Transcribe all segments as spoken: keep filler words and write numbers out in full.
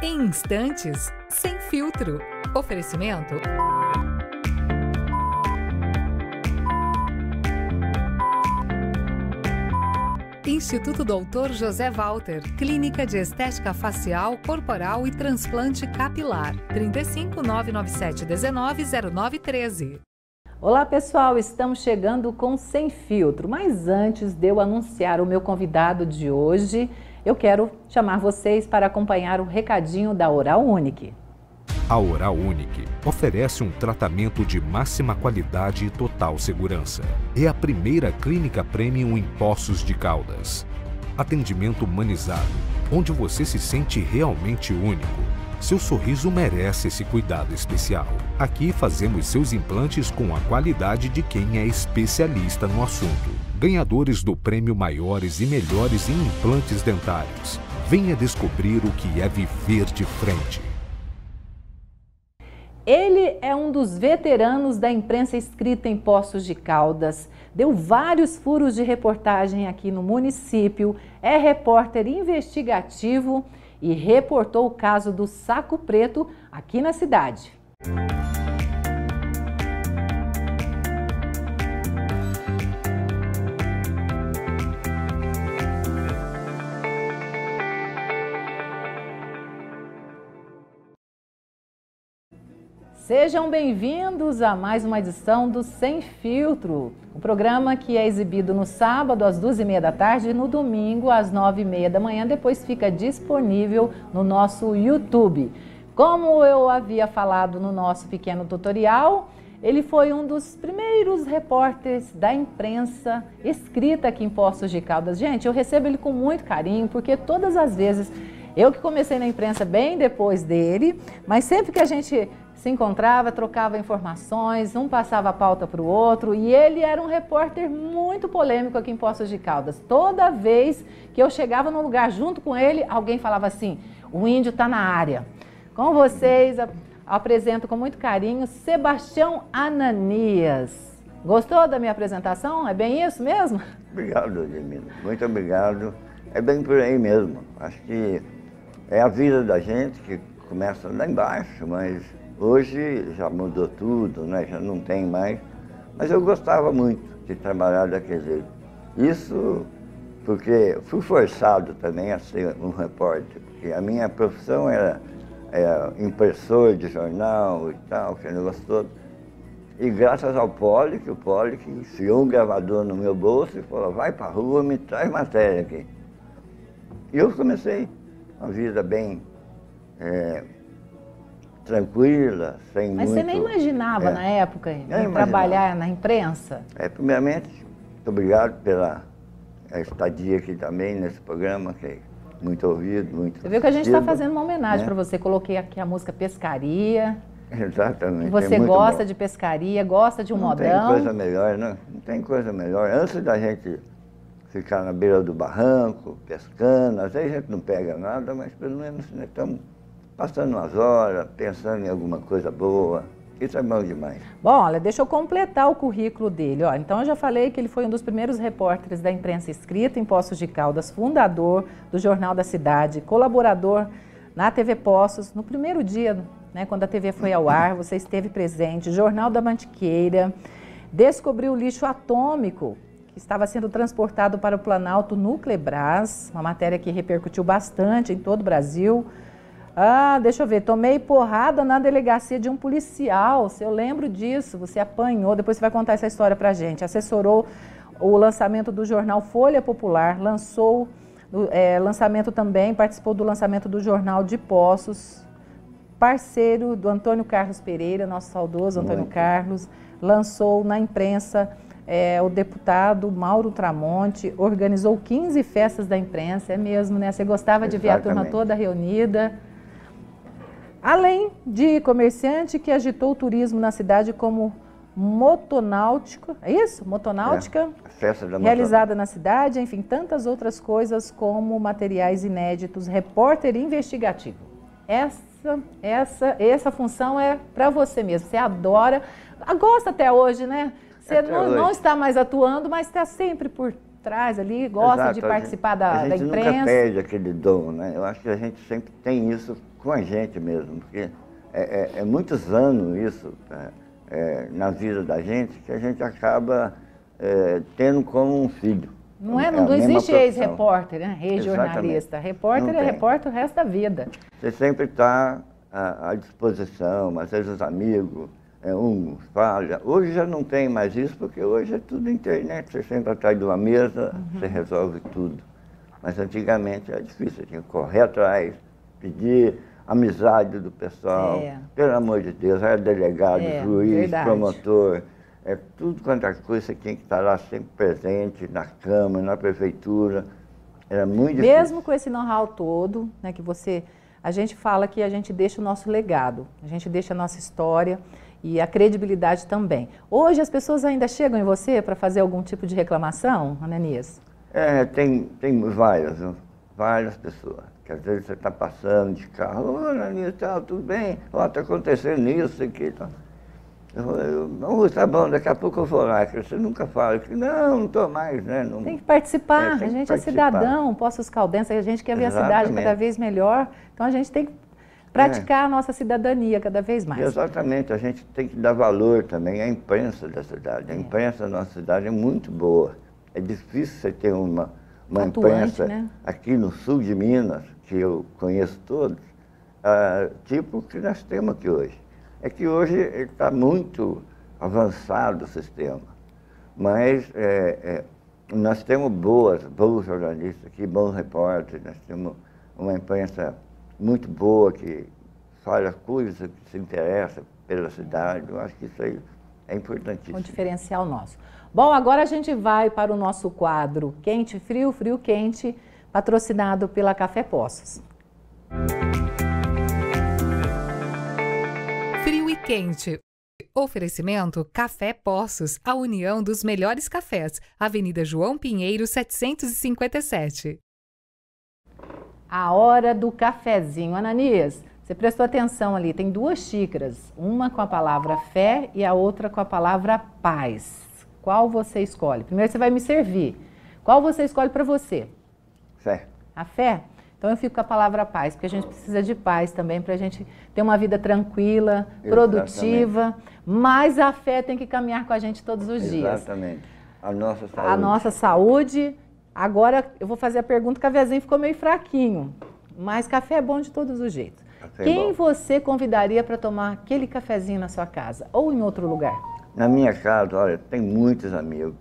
Em instantes, sem filtro. Oferecimento. Instituto doutor José Walter, Clínica de Estética Facial, Corporal e Transplante Capilar. trinta e cinco, nove nove sete, dezenove, zero nove treze. Olá pessoal, estamos chegando com Sem Filtro, mas antes de eu anunciar o meu convidado de hoje, eu quero chamar vocês para acompanhar o recadinho da Oral Unique. A Oral Unique oferece um tratamento de máxima qualidade e total segurança. É a primeira clínica premium em Poços de Caldas. Atendimento humanizado, onde você se sente realmente único. Seu sorriso merece esse cuidado especial. Aqui fazemos seus implantes com a qualidade de quem é especialista no assunto. Ganhadores do prêmio Maiores e Melhores em Implantes Dentários. Venha descobrir o que é viver de frente. Ele é um dos veteranos da imprensa escrita em Poços de Caldas, deu vários furos de reportagem aqui no município, é repórter investigativo e reportou o caso do Saco Preto aqui na cidade. Sejam bem-vindos a mais uma edição do Sem Filtro, um programa que é exibido no sábado às duas e meia da tarde e no domingo às nove e meia da manhã, depois fica disponível no nosso YouTube. Como eu havia falado no nosso pequeno tutorial, ele foi um dos primeiros repórteres da imprensa escrita aqui em Poços de Caldas. Gente, eu recebo ele com muito carinho, porque todas as vezes, eu que comecei na imprensa bem depois dele, mas sempre que a gente se encontrava, trocava informações, um passava a pauta para o outro, e ele era um repórter muito polêmico aqui em Poços de Caldas. Toda vez que eu chegava num lugar junto com ele, alguém falava assim: o índio está na área. Com vocês, apresento com muito carinho Sebastião Ananias. Gostou da minha apresentação? É bem isso mesmo? Obrigado, Edmila. Muito obrigado. É bem por aí mesmo. Acho que é a vida da gente que começa lá embaixo, mas hoje já mudou tudo, né? Já não tem mais. Mas eu gostava muito de trabalhar daquele jeito. Isso porque fui forçado também a ser um repórter, porque a minha profissão era, era impressor de jornal e tal, aquele negócio todo. E graças ao Poli, que o Poli que enfiou um gravador no meu bolso e falou: vai pra rua, me traz matéria aqui. E eu comecei uma vida bem é, tranquila, sem Mas muito... você nem imaginava é, na época em imaginava. trabalhar na imprensa? É, primeiramente, muito obrigado pela estadia aqui também nesse programa, que é muito ouvido, muito Você viu que a gente está assistido, fazendo uma homenagem né? para você. Coloquei aqui a música Pescaria. Exatamente. Que você é muito gosta bom. de pescaria, gosta de um Não modão. tem coisa melhor, né? Não tem coisa melhor. Antes da gente ficar na beira do barranco, pescando, às vezes a gente não pega nada, mas pelo menos nós estamos passando umas horas, pensando em alguma coisa boa. Isso é bom demais. Bom, olha, deixa eu completar o currículo dele. Ó. Então, eu já falei que ele foi um dos primeiros repórteres da imprensa escrita em Poços de Caldas, fundador do Jornal da Cidade, colaborador na T V Poços. No primeiro dia, né, quando a T V foi ao ar, você esteve presente. Jornal da Mantiqueira, descobriu o lixo atômico que estava sendo transportado para o Planalto Nuclebras, uma matéria que repercutiu bastante em todo o Brasil. Ah, deixa eu ver, tomei porrada na delegacia de um policial, se eu lembro disso, você apanhou, depois você vai contar essa história pra gente. Assessorou o lançamento do jornal Folha Popular, lançou, é, lançamento também, participou do lançamento do Jornal de Poços, parceiro do Antônio Carlos Pereira, nosso saudoso Antônio Muito. Carlos, lançou na imprensa é, o deputado Mauro Tramonte, organizou quinze festas da imprensa, é mesmo, né? Você gostava de ver a turma toda reunida. Além de comerciante que agitou o turismo na cidade como motonáutico, é isso? Motonáutica, É, festa da realizada na cidade, enfim, tantas outras coisas como materiais inéditos, repórter investigativo. Essa, essa, essa função é para você mesmo, você adora, gosta até hoje, né? Você não, não está mais atuando, mas está sempre por traz ali, gosta Exato, de a participar gente, da, a da gente imprensa. nunca perde aquele dom, né? Eu acho que a gente sempre tem isso com a gente mesmo, porque é, é, é muitos anos isso é, é, na vida da gente que a gente acaba é, tendo como um filho. Não é? É Não, não a mesma existe profissão. ex-repórter, né? Ex-jornalista. Repórter Não é tem. repórter o resto da vida. Você sempre está à, à disposição, às vezes os amigos, é, um fala. Hoje já não tem mais isso, porque hoje é tudo internet. Você senta atrás de uma mesa, uhum. Você resolve tudo. Mas antigamente era difícil, você tinha que correr atrás, pedir amizade do pessoal. É. Pelo amor de Deus, era delegado, é, juiz, verdade. Promotor. É tudo quanto é coisa, você tinha que estar lá sempre presente, na Câmara, na Prefeitura. Era muito difícil. Mesmo com esse know-how todo, né, que você... A gente fala que a gente deixa o nosso legado, a gente deixa a nossa história e a credibilidade também. Hoje as pessoas ainda chegam em você para fazer algum tipo de reclamação, Ananias? É, tem, tem várias, viu? Várias pessoas. Que às vezes você está passando de carro, ô Ananias, tá, tudo bem? Ó, está acontecendo isso aqui, tá? Eu, não, tá bom, daqui a pouco eu vou lá. Você nunca fala que não, não estou mais, né? Não, tem que participar, é, tem a gente que é participar. cidadão, Poços Caldenses, a gente quer ver Exatamente. a cidade cada vez melhor, então a gente tem que praticar é. a nossa cidadania cada vez mais. Exatamente, a gente tem que dar valor também à imprensa da cidade. A é. imprensa da nossa cidade é muito boa. É difícil você ter uma, uma Atuante, imprensa né? aqui no sul de Minas, que eu conheço todos, uh, tipo o que nós temos aqui hoje. É que hoje está muito avançado o sistema, mas é, é, nós temos boas, bons jornalistas aqui, bons repórteres, nós temos uma imprensa muito boa que fala coisas que se interessa pela cidade. Eu acho que isso aí é importantíssimo. Um diferencial nosso. Bom, agora a gente vai para o nosso quadro Quente, Frio, Frio, Quente, patrocinado pela Café Poços. Frio e quente. Oferecimento Café Poços, a união dos melhores cafés. Avenida João Pinheiro, setecentos e cinquenta e sete. A hora do cafezinho. Ananias, você prestou atenção ali, tem duas xícaras, uma com a palavra fé e a outra com a palavra paz. Qual você escolhe? Primeiro você vai me servir. Qual você escolhe para você? Fé. A fé? Então eu fico com a palavra paz, porque a gente precisa de paz também para a gente ter uma vida tranquila, produtiva, exatamente. Mas a fé tem que caminhar com a gente todos os exatamente. dias. Exatamente. A nossa saúde. A nossa saúde. Agora eu vou fazer a pergunta, o cafezinho ficou meio fraquinho, mas café é bom de todos os jeitos. Café Quem é você convidaria para tomar aquele cafezinho na sua casa ou em outro lugar? Na minha casa, olha, tem muitos amigos.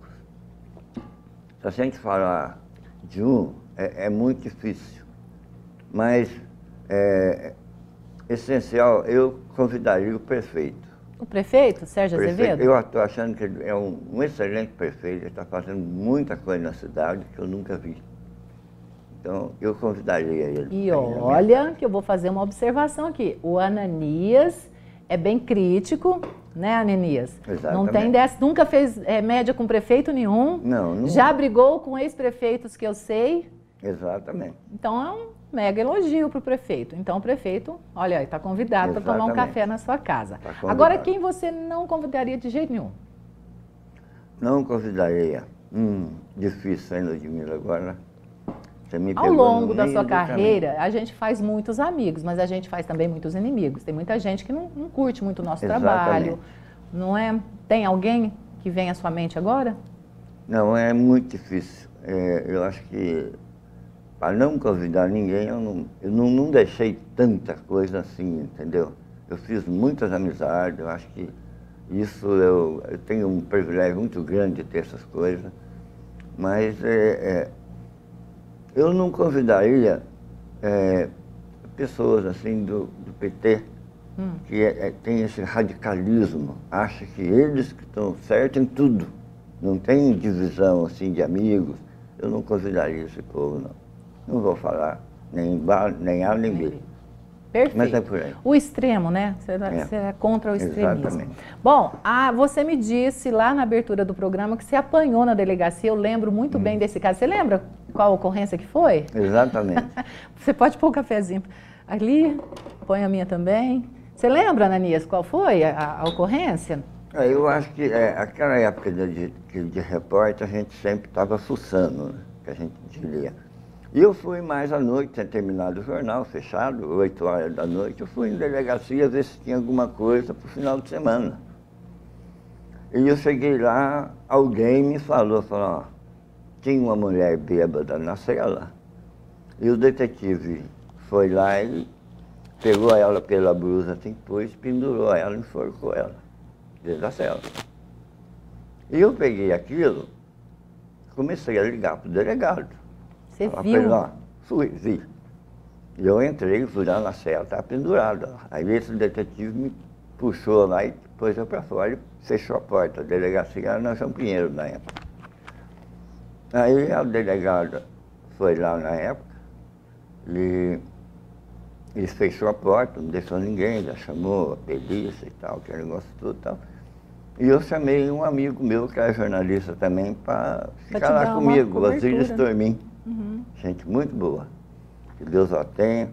Se a gente falar de um, é, é muito difícil. Mas, é, essencial, eu convidaria o prefeito. O prefeito, Sérgio prefeito, Azevedo? Eu estou achando que ele é um, um excelente prefeito, ele está fazendo muita coisa na cidade que eu nunca vi. Então, eu convidaria ele. E olha, que eu vou fazer uma observação aqui. O Ananias é bem crítico, né, Ananias? Exatamente. Não tem dessa, nunca fez é, média com prefeito nenhum. Não, não. Já brigou com ex-prefeitos que eu sei. Exatamente. Então, é um mega elogio para o prefeito. Então, o prefeito, olha, está convidado para tomar um café na sua casa. Tá Agora, quem você não convidaria de jeito nenhum? Não convidaria. Hum, difícil saindo de mim agora. Você me Ao longo da sua carreira, a gente faz muitos amigos, mas a gente faz também muitos inimigos. Tem muita gente que não, não curte muito o nosso Exatamente. trabalho. Não é? Tem alguém que vem à sua mente agora? Não, é muito difícil. É, eu acho que, para não convidar ninguém, eu, não, eu não, não deixei tanta coisa assim, entendeu? Eu fiz muitas amizades, eu acho que isso, eu, eu tenho um privilégio muito grande de ter essas coisas, mas é, é, eu não convidaria é, pessoas assim do, do P T, hum. que é, é, tem esse radicalismo, acha que eles que estão certos em tudo, não tem divisão assim de amigos. Eu não convidaria esse povo, não. Não vou falar, nem A, nem A, nem B. Perfeito. Mas é por aí. O extremo, né? Você é, você é contra o extremismo. Exatamente. Bom, a, você me disse lá na abertura do programa que você apanhou na delegacia. Eu lembro muito hum. bem desse caso. Você lembra qual ocorrência que foi? Exatamente. Você pode pôr o cafezinho ali, põe a minha também. Você lembra, Ananias, qual foi a, a ocorrência? É, eu acho que é, aquela época de, de, de repórter, a gente sempre estava fuçando, né? Que a gente diria. E eu fui mais à noite, tinha terminado o jornal, fechado, oito horas da noite, eu fui em delegacia ver se tinha alguma coisa para o final de semana. E eu cheguei lá, alguém me falou, falou, ó, tinha uma mulher bêbada na cela, e o detetive foi lá e pegou ela pela blusa, assim, depois pendurou ela, enforcou ela, dentro da cela. E eu peguei aquilo, comecei a ligar para o delegado. Você Ela viu? Fez, ó, fui, vi. E eu entrei, fui lá na cela, estava pendurada. Aí esse detetive me puxou lá e pôs eu para fora e fechou a porta. A delegacia era na São Pinheiro na época. Aí a delegada foi lá na época e, e fechou a porta, não deixou ninguém, já chamou a polícia e tal, aquele negócio tudo e tal. E eu chamei um amigo meu, que era jornalista também, para ficar lá comigo, o Osíris Tormin. Uhum. Gente muito boa, que Deus a tenha.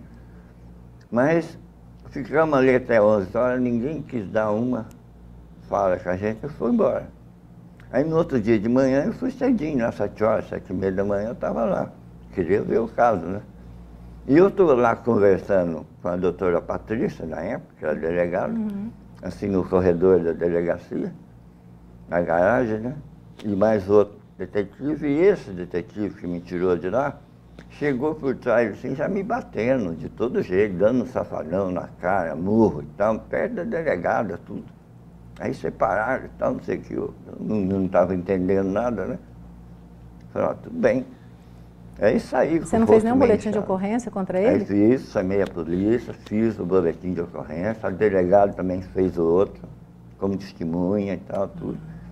Mas ficamos ali até onze horas, ninguém quis dar uma fala com a gente, eu fui embora. Aí no outro dia de manhã eu fui cedinho, às sete horas, sete e meia da manhã eu estava lá. Queria ver o caso, né? E eu estou lá conversando com a doutora Patrícia, na época, que era delegada, uhum. assim no corredor da delegacia, na garagem, né? E mais outro detetive, e esse detetive que me tirou de lá, chegou por trás assim, já me batendo de todo jeito, dando um safadão na cara, murro e tal, perto da delegada, tudo. Aí separaram e tal, não sei o que, eu não estava entendendo nada, né? Falei, ó, tudo bem. Aí saí. Você não fez nenhum boletim de ocorrência contra ele? Aí fiz, chamei a polícia, fiz o boletim de ocorrência, a delegada também fez o outro, como testemunha e tal, tudo.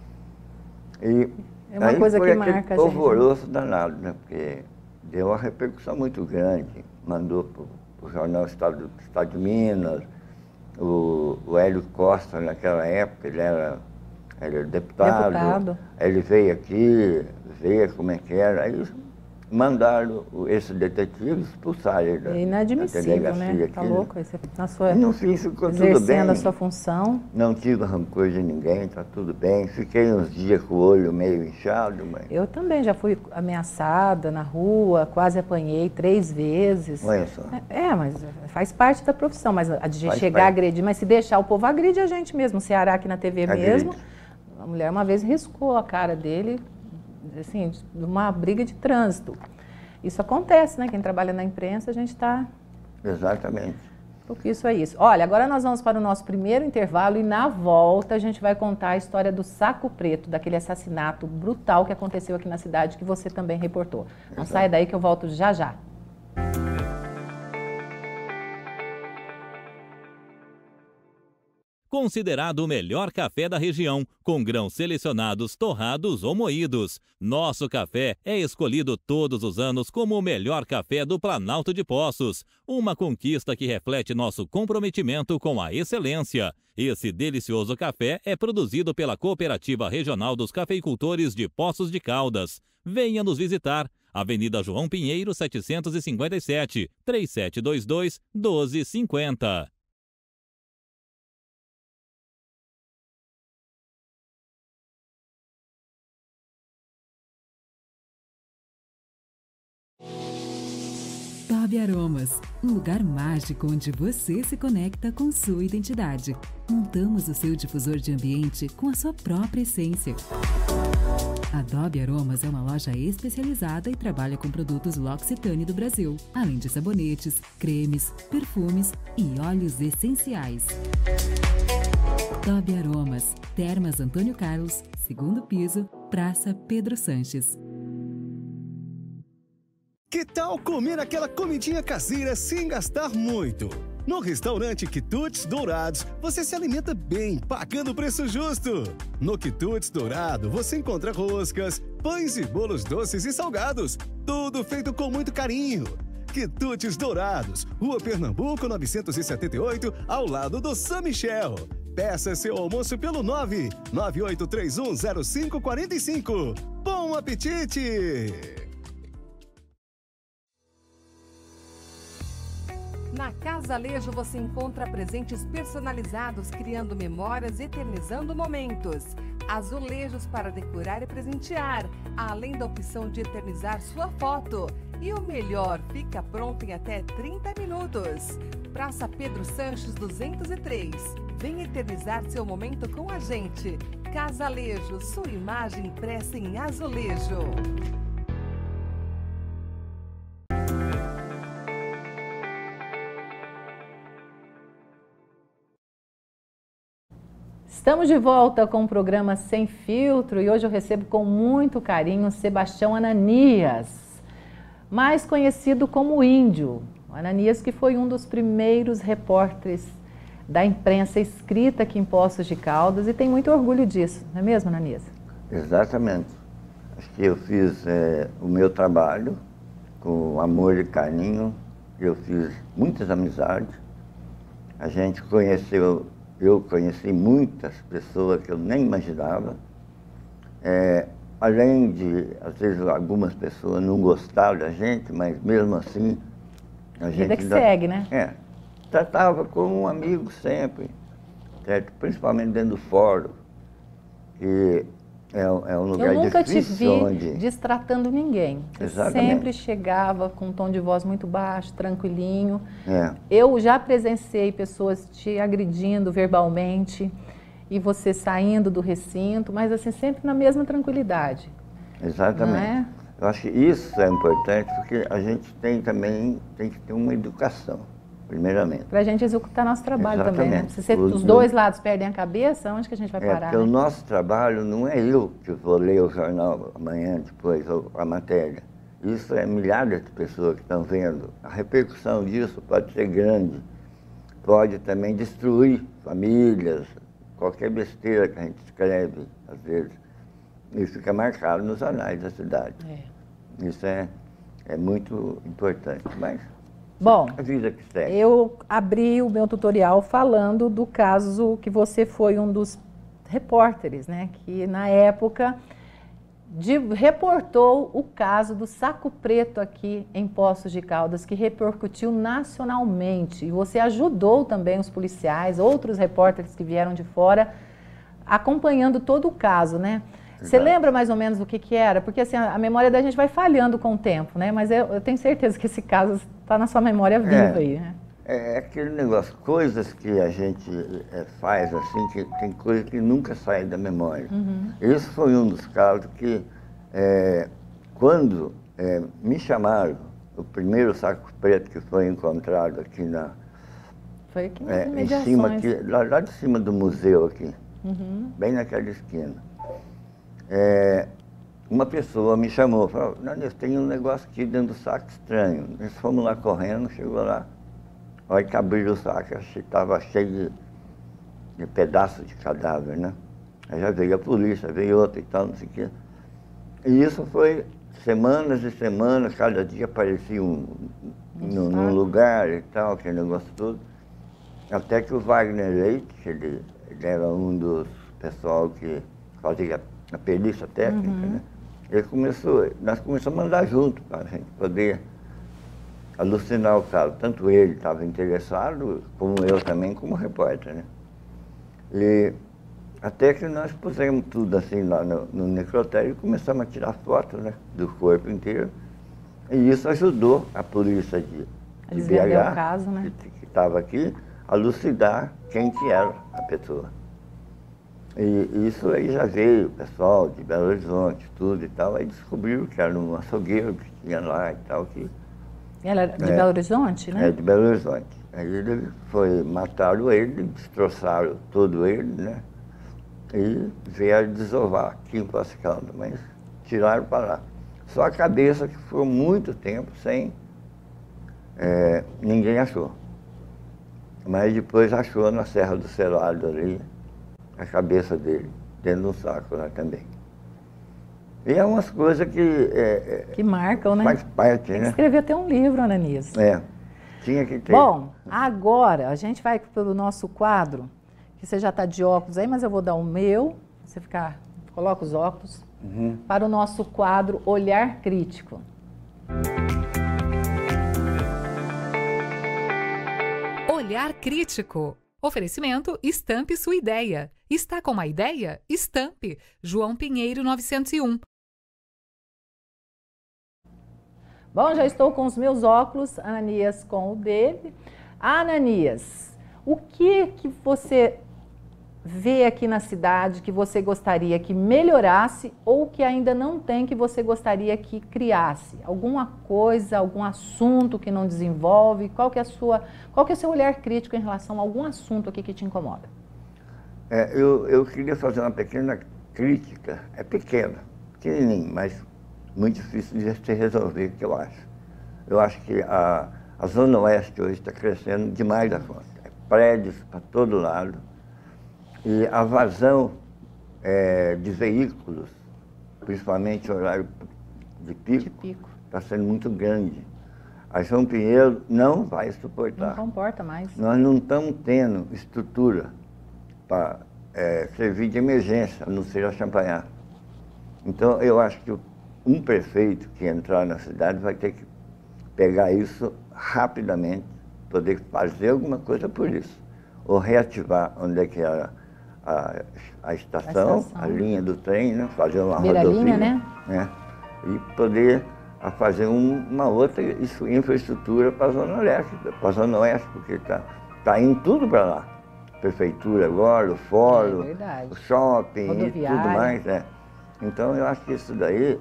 E é uma aí coisa foi que marca a gente. Alvoroço danado, né? Porque deu uma repercussão muito grande. Mandou para o jornal Estado, Estado de Minas, o, o Hélio Costa, naquela época, ele era, ele era deputado, deputado. Ele veio aqui, ver como é que era. Aí mandaram esse detetive expulsar ele da, é inadmissível, da delegacia. Né? Tá aqui, louco? Você, na sua, no fim ficou tudo bem. Exercendo a sua função. Não tive rancor de ninguém, tá tudo bem. Fiquei uns dias com o olho meio inchado, mas... Eu também já fui ameaçada na rua, quase apanhei três vezes. Olha só. É, mas faz parte da profissão, mas a de faz chegar a parte. agredir, mas se deixar o povo agride a gente mesmo. Ceará aqui na T V agride. Mesmo, a mulher uma vez riscou a cara dele, assim, numa briga de trânsito. Isso acontece, né? Quem trabalha na imprensa, a gente está... Exatamente. Porque isso é isso. Olha, agora nós vamos para o nosso primeiro intervalo e na volta a gente vai contar a história do Saco Preto, daquele assassinato brutal que aconteceu aqui na cidade, que você também reportou. Não Exato. Saia daí que eu volto já já. Considerado o melhor café da região, com grãos selecionados, torrados ou moídos. Nosso café é escolhido todos os anos como o melhor café do Planalto de Poços, uma conquista que reflete nosso comprometimento com a excelência. Esse delicioso café é produzido pela Cooperativa Regional dos Cafeicultores de Poços de Caldas. Venha nos visitar. Avenida João Pinheiro, setecentos e cinquenta e sete, três sete dois dois, um dois cinco zero. Tobi Aromas, um lugar mágico onde você se conecta com sua identidade. Montamos o seu difusor de ambiente com a sua própria essência. A Tobi Aromas é uma loja especializada e trabalha com produtos L'Occitane do Brasil, além de sabonetes, cremes, perfumes e óleos essenciais. Tobi Aromas, Termas Antônio Carlos, segundo piso, Praça Pedro Sanches. Que tal comer aquela comidinha caseira sem gastar muito? No restaurante Quitutes Dourados, você se alimenta bem, pagando o preço justo. No Quitutes Dourado, você encontra roscas, pães e bolos doces e salgados, tudo feito com muito carinho. Quitutes Dourados, Rua Pernambuco novecentos e setenta e oito, ao lado do São Michel. Peça seu almoço pelo nove nove oito três um zero cinco quatro cinco. Bom apetite! Na Casa Casalejo você encontra presentes personalizados, criando memórias, eternizando momentos. Azulejos para decorar e presentear, além da opção de eternizar sua foto. E o melhor, fica pronto em até trinta minutos. Praça Pedro Sanches duzentos e três. Venha eternizar seu momento com a gente. Casalejo, sua imagem impressa em azulejo. Estamos de volta com o programa Sem Filtro e hoje eu recebo com muito carinho Sebastião Ananias, mais conhecido como Índio. O Ananias que foi um dos primeiros repórteres da imprensa escrita aqui em Poços de Caldas e tem muito orgulho disso, não é mesmo, Ananias? Exatamente. Acho que eu fiz é, o meu trabalho com amor e carinho, eu fiz muitas amizades, a gente conheceu... Eu conheci muitas pessoas que eu nem imaginava, é, além de, às vezes, algumas pessoas não gostaram da gente, mas mesmo assim, a gente... Vida que ainda, segue, né? É, tratava como um amigo sempre, certo? Principalmente dentro do fórum, que é, é um lugar eu nunca difícil te vi onde... destratando ninguém. Exatamente. Sempre chegava com um tom de voz muito baixo, tranquilinho. É. Eu já presenciei pessoas te agredindo verbalmente e você saindo do recinto, mas assim, sempre na mesma tranquilidade. Exatamente. Não é? Eu acho que isso é importante porque a gente tem também tem que ter uma educação, primeiramente. Para a gente executar nosso trabalho. Exatamente. Também, né? Se você, os, os dois lados perdem a cabeça, onde que a gente vai é, parar? Porque né? o nosso trabalho não é eu que vou ler o jornal amanhã, depois, ou a matéria. Isso é milhares de pessoas que estão vendo. A repercussão disso pode ser grande. Pode também destruir famílias, qualquer besteira que a gente escreve, às vezes. Isso fica marcado nos anais da cidade. É. Isso é, é muito importante. Mas bom, a vida que segue. Eu abri o meu tutorial falando do caso que você foi um dos repórteres, né? Que na época de, reportou o caso do saco preto aqui em Poços de Caldas, que repercutiu nacionalmente. E você ajudou também os policiais, outros repórteres que vieram de fora, acompanhando todo o caso, né? Você lembra mais ou menos o que que era? Porque assim, a, a memória da gente vai falhando com o tempo, né? Mas eu, eu tenho certeza que esse caso está na sua memória viva é, aí, né? É aquele negócio, coisas que a gente é, faz assim, que tem coisas que nunca saem da memória. Uhum. Esse foi um dos casos que, é, quando é, me chamaram, o primeiro saco preto que foi encontrado aqui na... Foi aqui nas é, em cima aqui, lá, lá de cima do museu aqui, uhum. Bem naquela esquina. É, uma pessoa me chamou, falou, Nanês, tem um negócio aqui dentro do saco estranho. Nós fomos lá correndo, chegou lá, olha que abriu o saco, estava cheio de, de pedaços de cadáver, né? Aí já veio a polícia, veio outra e tal, não sei o quê. E isso foi semanas e semanas, cada dia aparecia um, no, num lugar e tal, aquele negócio todo. Até que o Wagner Leite, que ele, ele era um dos pessoal que fazia a perícia técnica, uhum. Né? Ele começou, nós começamos a andar junto para a gente poder alucinar o caso. Tanto ele estava interessado, como eu também, como repórter, né? E até que nós pusemos tudo assim lá no, no necrotério e começamos a tirar fotos, né, do corpo inteiro. E isso ajudou a polícia de, de B H, o caso, né? que estava aqui, a elucidar quem que era a pessoa. E isso aí já veio, o pessoal de Belo Horizonte, tudo e tal, aí descobriram que era um açougueiro que tinha lá e tal. Que, ela era de é, Belo Horizonte, né? É, de Belo Horizonte. Aí ele foi, mataram ele, destroçaram todo ele, né? E vieram desovar aqui em Poços de Caldas, mas tiraram para lá. Só a cabeça que ficou muito tempo sem, é, ninguém achou. Mas depois achou na Serra do Cerrado ali, a cabeça dele, dentro de um saco lá também. E é umas coisas que... É, que marcam, né? Faz parte, Tem né? que escrever até um livro, Ananias. É, tinha que ter. Bom, agora a gente vai pelo nosso quadro, que você já está de óculos aí, mas eu vou dar o meu, você ficar, coloca os óculos, uhum. Para o nosso quadro Olhar Crítico. Olhar Crítico. Oferecimento Estampe Sua Ideia. Está com uma ideia? Estampe. João Pinheiro novecentos e um. Bom, já estou com os meus óculos, Ananias com o dele. Ananias, o que que você vê aqui na cidade que você gostaria que melhorasse ou que ainda não tem que você gostaria que criasse? Alguma coisa, algum assunto que não desenvolve? Qual que é a sua, qual que é o seu olhar crítico em relação a algum assunto aqui que te incomoda? É, eu, eu queria fazer uma pequena crítica, é pequena, pequenininha, mas muito difícil de se resolver, que eu acho. Eu acho que a, a Zona Oeste hoje está crescendo demais da conta. É prédios para todo lado. E a vazão é, de veículos, principalmente horário de pico, está sendo muito grande. A João Pinheiro não vai suportar. Não comporta mais. Nós não estamos tendo estrutura para é, servir de emergência, a não ser a Champanhar. Então, eu acho que um prefeito que entrar na cidade vai ter que pegar isso rapidamente, poder fazer alguma coisa por isso. Ou reativar onde é que era A, a, estação, a estação, a linha do trem, né? Fazer uma Beira rodovia, linha, né? né? E poder a fazer um, uma outra infraestrutura para a Zona Leste, para a Zona Oeste, porque está tá indo tudo para lá. Prefeitura agora, o fórum, é o shopping e tudo mais. Né? Então eu acho que isso daí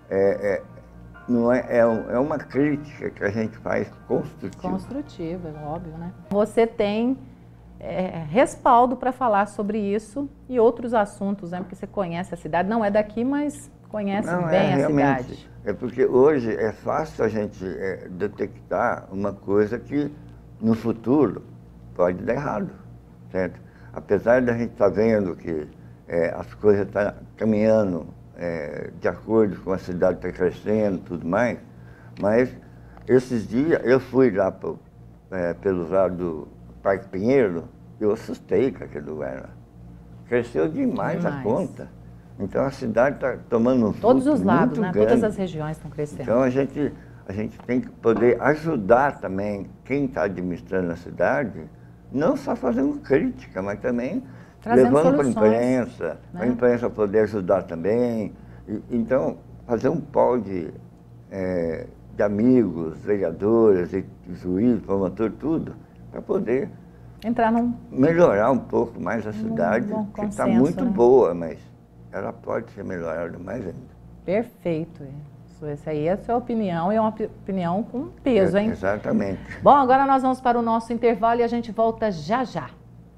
é, é, não é, é, é uma crítica que a gente faz construtiva. Construtiva, óbvio, né? Você tem É, respaldo para falar sobre isso e outros assuntos, né? Porque você conhece a cidade, não é daqui, mas conhece não, bem é, a cidade. É porque hoje é fácil a gente é, detectar uma coisa que no futuro pode dar errado, certo? Apesar da gente estar tá vendo que é, as coisas estão tá caminhando é, de acordo com a cidade está crescendo e tudo mais, mas esses dias eu fui lá pro, é, pelos lados do Parque Pinheiro, eu assustei com aquele lugar lá. Cresceu demais, demais a conta. Então a cidade está tomando um todos os lados, né? Grande. Todas as regiões estão crescendo. Então a gente, a gente tem que poder ajudar também quem está administrando a cidade, não só fazendo crítica, mas também trazendo levando para a imprensa, né? para a imprensa poder ajudar também. E, então, fazer um pol de, é, de amigos, vereadores, juízes, promotor, tudo, para poder entrar num melhorar um pouco mais a cidade, um que está muito né? boa, mas ela pode ser melhorada mais ainda. Perfeito. Isso, essa aí é a sua opinião e é uma opinião com peso, hein? É, exatamente. Bom, agora nós vamos para o nosso intervalo e a gente volta já já.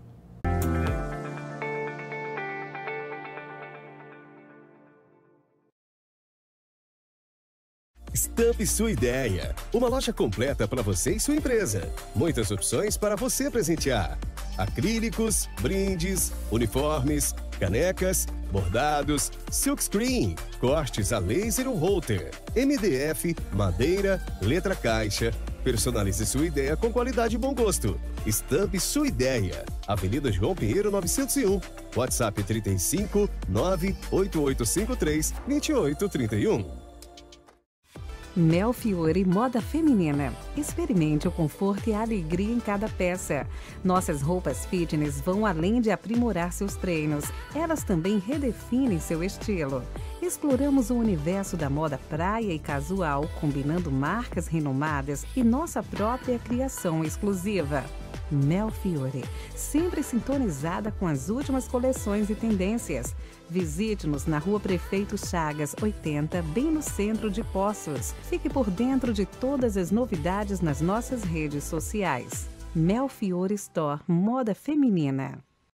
Estampe Sua Ideia, uma loja completa para você e sua empresa. Muitas opções para você presentear. Acrílicos, brindes, uniformes, canecas, bordados, silkscreen, cortes a laser ou holter, M D F, madeira, letra caixa. Personalize sua ideia com qualidade e bom gosto. Estampe Sua Ideia. Avenida João Pinheiro novecentos e um. WhatsApp trinta e cinco, nove oito oito cinco três, dois oito três um. Melfiore Moda Feminina. Experimente o conforto e a alegria em cada peça. Nossas roupas fitness vão além de aprimorar seus treinos. Elas também redefinem seu estilo. Exploramos o universo da moda praia e casual, combinando marcas renomadas e nossa própria criação exclusiva. Melfiore, sempre sintonizada com as últimas coleções e tendências. Visite-nos na Rua Prefeito Chagas, oitenta, bem no centro de Poços. Fique por dentro de todas as novidades nas nossas redes sociais. Melfiore Store Moda Feminina.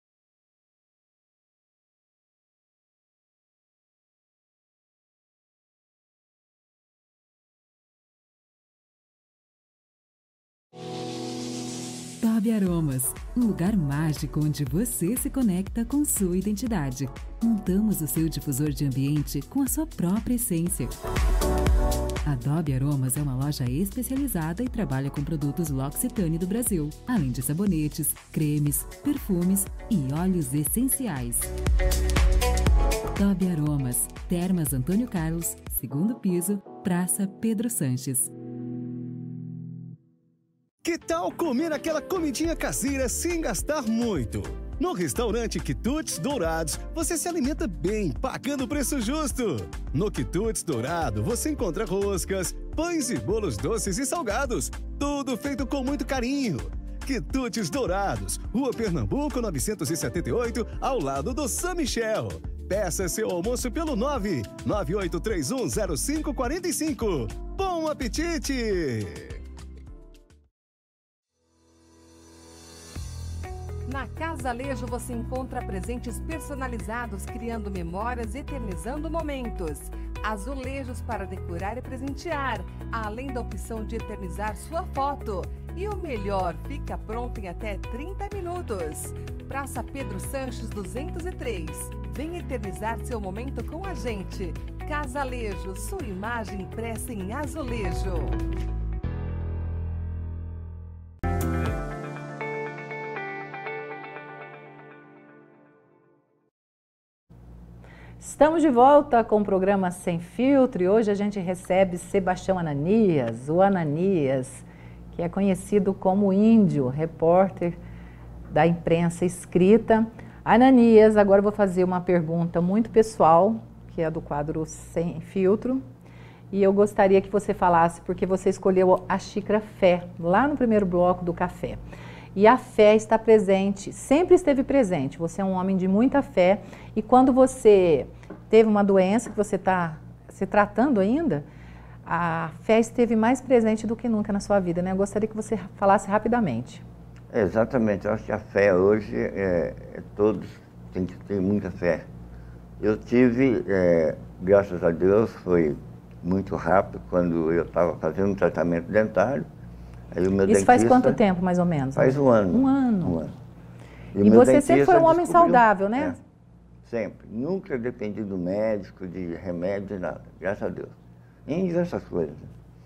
Tobi Aromas, um lugar mágico onde você se conecta com sua identidade. Montamos o seu difusor de ambiente com a sua própria essência. A Tobi Aromas é uma loja especializada e trabalha com produtos L'Occitane do Brasil, além de sabonetes, cremes, perfumes e óleos essenciais. Tobi Aromas, Termas Antônio Carlos, segundo piso, Praça Pedro Sanches. Que tal tal comer aquela comidinha caseira sem gastar muito? No restaurante Quitutes Dourados, você se alimenta bem, pagando preço justo. No Quitutes Dourado, você encontra roscas, pães e bolos doces e salgados. Tudo feito com muito carinho. Quitutes Dourados, Rua Pernambuco novecentos e setenta e oito, ao lado do São Michel. Peça seu almoço pelo nove nove oito três um zero cinco quatro cinco. Bom apetite! Na Casa Alejo você encontra presentes personalizados, criando memórias, eternizando momentos. Azulejos para decorar e presentear, além da opção de eternizar sua foto. E o melhor, fica pronto em até trinta minutos. Praça Pedro Sanches duzentos e três. Venha eternizar seu momento com a gente. Casa Alejo, sua imagem impressa em azulejo. Estamos de volta com o programa Sem Filtro e hoje a gente recebe Sebastião Ananias, o Ananias, que é conhecido como Índio, repórter da imprensa escrita. Ananias, agora eu vou fazer uma pergunta muito pessoal, que é do quadro Sem Filtro, e eu gostaria que você falasse, porque você escolheu a xícara Fé, lá no primeiro bloco do café. E a fé está presente, sempre esteve presente. Você é um homem de muita fé. E quando você teve uma doença que você está se tratando ainda, a fé esteve mais presente do que nunca na sua vida, né? Eu gostaria que você falasse rapidamente. É, exatamente. Eu acho que a fé hoje, é, é, todos têm que ter muita fé. Eu tive, é, graças a Deus, foi muito rápido quando eu estava fazendo um tratamento dentário. Aí o meu Isso dentista, faz quanto tempo, mais ou menos? Faz um ano. Um ano. Um ano. E, e você sempre foi um homem saudável, né? É, sempre. Nunca dependi do médico, de remédio, de nada. Graças a Deus. Em diversas coisas.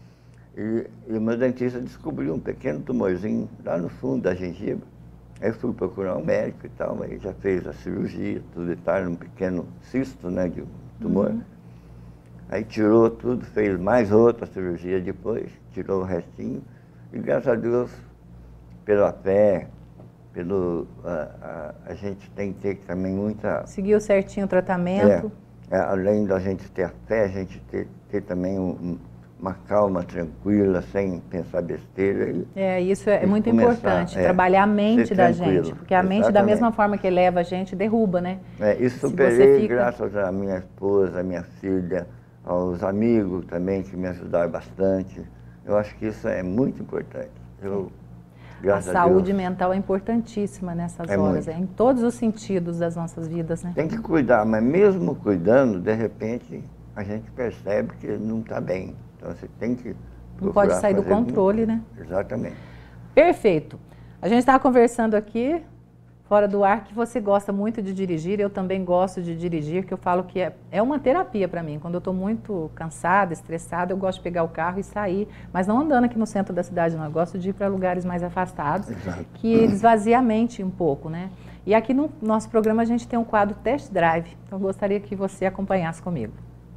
E, e o meu dentista descobriu um pequeno tumorzinho lá no fundo da gengiva. Aí eu fui procurar um médico e tal, aí já fez a cirurgia, tudo e tal, um pequeno cisto, né, de tumor. Uhum. Aí tirou tudo, fez mais outra cirurgia depois, tirou o restinho. E graças a Deus, pela fé, pelo, a, a, a gente tem que ter também muita... Seguiu certinho o tratamento. É, é, além da gente ter a fé, a gente ter, ter também um, uma calma tranquila, sem pensar besteira. E, é, isso é muito começar, importante, é, trabalhar a mente da gente. Porque a mente, da mesma forma que eleva a gente, derruba, né? É, isso superei fica... graças à minha esposa, à minha filha, aos amigos também que me ajudaram bastante. Eu acho que isso é muito importante. Eu, a saúde mental é importantíssima nessas é horas, é, em todos os sentidos das nossas vidas, né? Tem que cuidar, mas mesmo cuidando, de repente, a gente percebe que não está bem. Então você tem que não pode sair do controle, muito. Né? Exatamente. Perfeito. A gente estava conversando aqui, fora do ar, que você gosta muito de dirigir, eu também gosto de dirigir, que eu falo que é, é uma terapia para mim. Quando eu estou muito cansada, estressada, eu gosto de pegar o carro e sair, mas não andando aqui no centro da cidade, não. Eu gosto de ir para lugares mais afastados, Exato. Que esvazia a mente um pouco, né? E aqui no nosso programa a gente tem um quadro Test Drive, então eu gostaria que você acompanhasse comigo.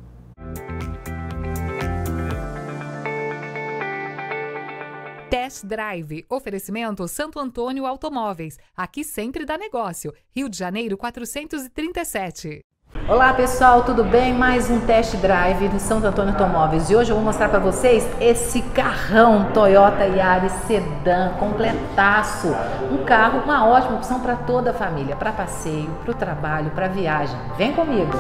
Test Drive, oferecimento Santo Antônio Automóveis, aqui sempre dá negócio, Rio de Janeiro quatrocentos e trinta e sete. Olá pessoal, tudo bem? Mais um Test Drive do Santo Antônio Automóveis e hoje eu vou mostrar para vocês esse carrão Toyota Yaris Sedan completaço. Um carro, uma ótima opção para toda a família, para passeio, para o trabalho, para viagem. Vem comigo!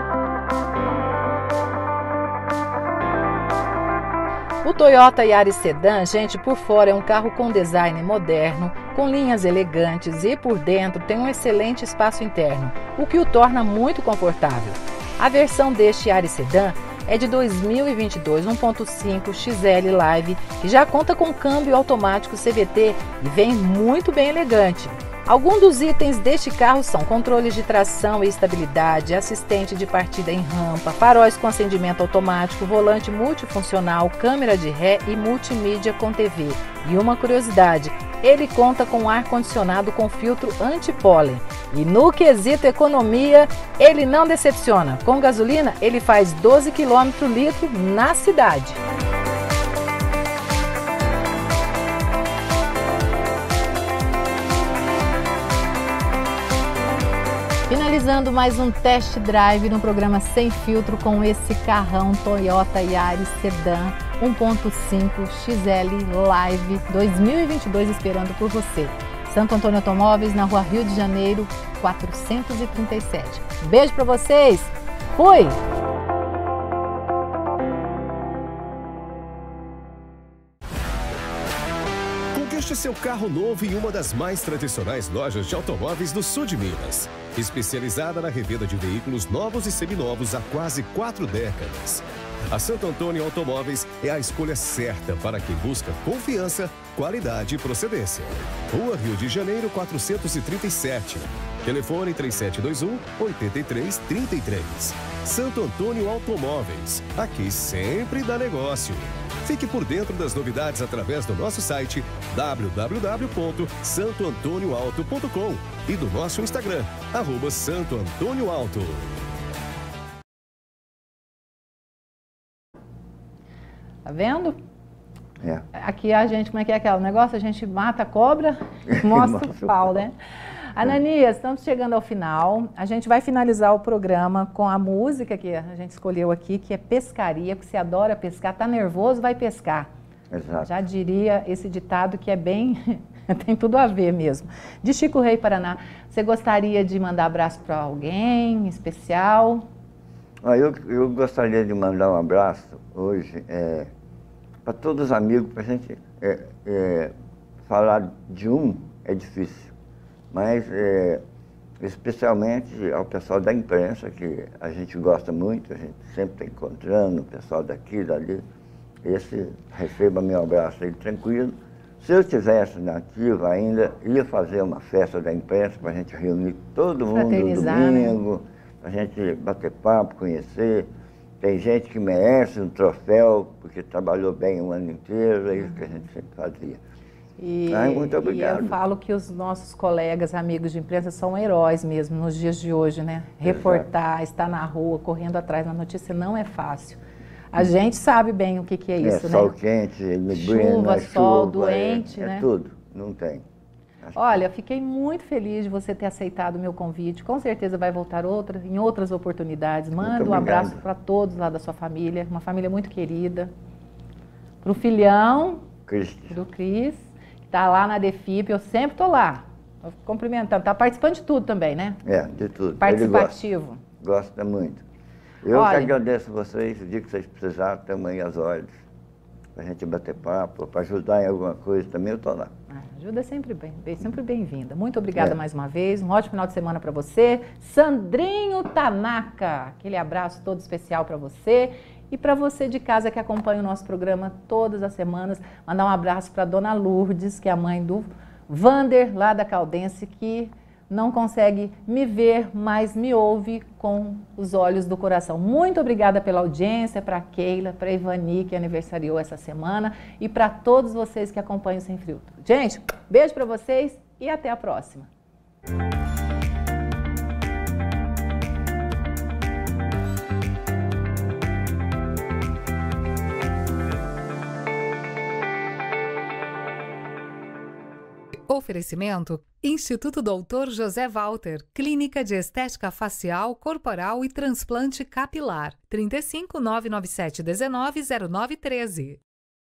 O Toyota Yaris Sedan, gente, por fora é um carro com design moderno, com linhas elegantes e por dentro tem um excelente espaço interno, o que o torna muito confortável. A versão deste Yaris Sedan é de dois mil e vinte e dois, um ponto cinco X L Live, que já conta com câmbio automático C V T e vem muito bem elegante. Alguns dos itens deste carro são controles de tração e estabilidade, assistente de partida em rampa, faróis com acendimento automático, volante multifuncional, câmera de ré e multimídia com T V. E uma curiosidade, ele conta com ar-condicionado com filtro anti-pólen. E no quesito economia, ele não decepciona. Com gasolina, ele faz doze quilômetros por litro na cidade. Finalizando mais um test drive no programa Sem Filtro com esse carrão Toyota Yaris Sedan um ponto cinco X L Live dois mil e vinte e dois esperando por você. Santo Antônio Automóveis, na Rua Rio de Janeiro, quatrocentos e trinta e sete. Beijo pra vocês. Fui! Conquiste seu carro novo em uma das mais tradicionais lojas de automóveis do sul de Minas. Especializada na revenda de veículos novos e seminovos há quase quatro décadas. A Santo Antônio Automóveis é a escolha certa para quem busca confiança, qualidade e procedência. Rua Rio de Janeiro, quatrocentos e trinta e sete. Telefone três sete dois um, oito três três três. Santo Antônio Automóveis. Aqui sempre dá negócio. Fique por dentro das novidades através do nosso site w w w ponto santo antônio auto ponto com e do nosso Instagram, arroba Santo Antônio Auto. Tá vendo? É. Aqui a gente, como é que é aquele negócio? A gente mata a cobra e mostra o pau, né? Ananias, estamos chegando ao final. A gente vai finalizar o programa com a música que a gente escolheu aqui, que é Pescaria, porque você adora pescar, tá nervoso, vai pescar. Exato. Já diria esse ditado que é bem, tem tudo a ver mesmo. De Chico Rei, Paraná, você gostaria de mandar abraço para alguém especial? Ah, eu, eu gostaria de mandar um abraço hoje é, para todos os amigos, para a gente é, é, falar de um é difícil. Mas, é, especialmente ao pessoal da imprensa, que a gente gosta muito, a gente sempre está encontrando o pessoal daqui, dali. Esse, receba meu abraço aí tranquilo. Se eu estivesse na ativa ainda, ia fazer uma festa da imprensa para a gente reunir todo mundo no domingo, né? Para a gente bater papo, conhecer. Tem gente que merece um troféu, porque trabalhou bem o ano inteiro, é isso que a gente sempre fazia. E, Ai, muito obrigado. E eu falo que os nossos colegas, amigos de imprensa, são heróis mesmo nos dias de hoje, né? Reportar, Exato. Estar na rua, correndo atrás da notícia não é fácil. A gente sabe bem o que, que é isso, é, né? Sol quente, neblina, chuva, sol, chuva, doente, é, né? É tudo, não tem. Acho Olha, fiquei muito feliz de você ter aceitado o meu convite. Com certeza vai voltar outra, em outras oportunidades. Manda um abraço para todos lá da sua família, uma família muito querida. Para o filhão Cristo. do Cris, que está lá na Defip, eu sempre estou lá, cumprimentando. Está participando de tudo também, né? É, de tudo. Participativo. Gosta, gosta muito. Eu Olha, que agradeço vocês, o dia que vocês precisarem, estamos aí às ordens. Para a gente bater papo, para ajudar em alguma coisa também, eu estou lá. Ah, ajuda é sempre bem, sempre bem-vinda. Muito obrigada é. mais uma vez, um ótimo final de semana para você. Sandrinho Tanaka, aquele abraço todo especial para você. E para você de casa que acompanha o nosso programa todas as semanas, mandar um abraço para a dona Lourdes, que é a mãe do Vander, lá da Caldense, que não consegue me ver, mas me ouve com os olhos do coração. Muito obrigada pela audiência, para a Keila, para a Ivani, que aniversariou essa semana, e para todos vocês que acompanham o Sem Filtro. Gente, beijo para vocês e até a próxima. Oferecimento Instituto doutor José Walter, Clínica de Estética Facial, Corporal e Transplante Capilar. trinta e cinco, nove nove sete, dezenove, zero nove treze.